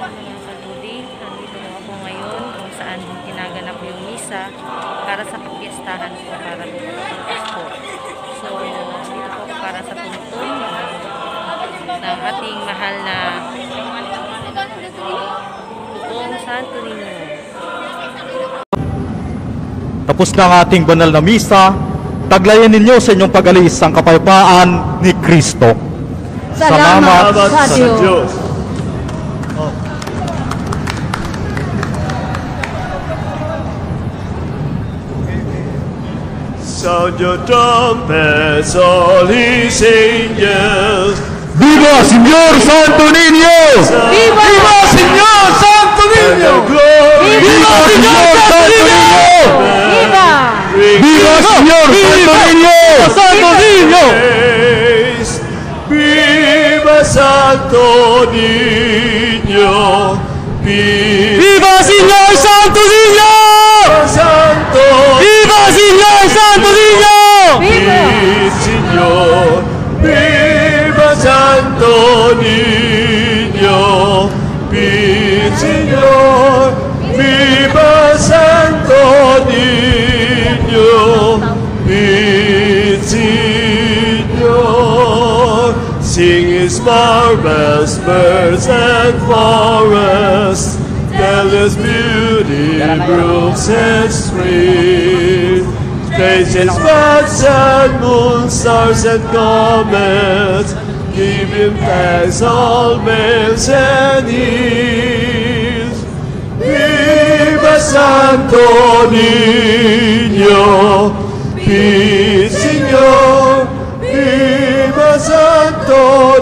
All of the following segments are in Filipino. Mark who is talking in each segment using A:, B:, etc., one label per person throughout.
A: Mga kaludi, nandito ako ngayon kung saan ginaganap yung misa para sa pagpiestahan ko para ng Pasko. So, dito po ako para sa tuntun ng ating mahal na Pugong Santo Niño.
B: Tapos na ang ating banal na misa, taglayan ninyo sa inyong pag-alis ang kapayapaan ni Kristo.
C: Salamat sa Diyos.
D: Sound your trumpets, all His angels.
B: Viva Señor Santo Niño!
C: Viva!
B: Viva Señor Santo Niño!
C: Viva
B: Señor Santo Niño!
C: Viva!
B: Viva Señor Santo Niño! Santo Niño!
D: Viva Santo Niño!
B: Viva Señor Santo Niño!
D: Santo!
B: Viva Señor Santo Niño!
D: Viva Señor! Viva Santo Niño! Viva Señor! Viva Santo Niño! Viva Señor! Sing His marvelous birds and forests. Tell His beauty, brooks and streams. Praise His buds and moon, stars and comets. Give Him thanks, all males and hills. Viva Santo Niño, Viva Señor. Viva Santo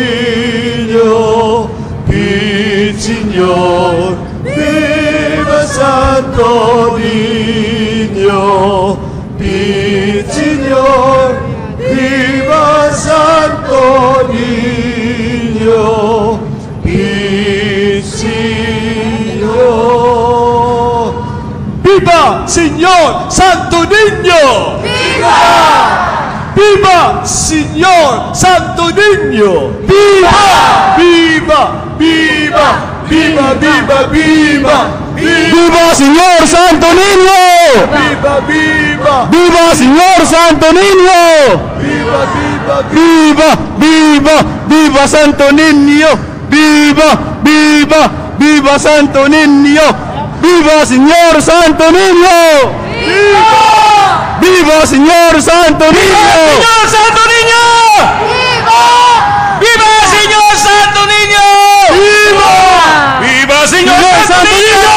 D: Niño, Viva Señor. Viva Santo Niño, Viva Señor. Viva Santo Niño, Viva Señor. Viva Señor Santo Niño. Viva. Viva Señor Santo Niño. Viva. Viva. Viva. Viva, viva, viva,
B: Viva Señor Santo Niño!
D: viva, viva,
B: Viva Señor Santo Niño!
D: viva, viva,
B: Viva, viva, viva Santo Niño! Viva, viva, viva Santo Niño! Viva Señor Santo Niño!
D: viva,
B: Viva Señor Santo Niño!
D: Señor Santo Niño, viva Señor Santo Niño, viva Señor Santo Niño,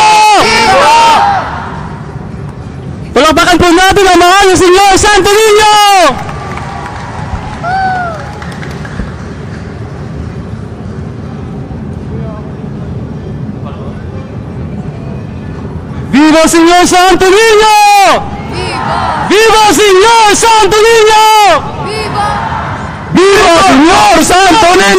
B: Palakpakan po natin ang mahal na Señor Santo Niño! Viva Señor Santo Niño! Viva Señor Santo Niño! Viva Señor Santo Niño!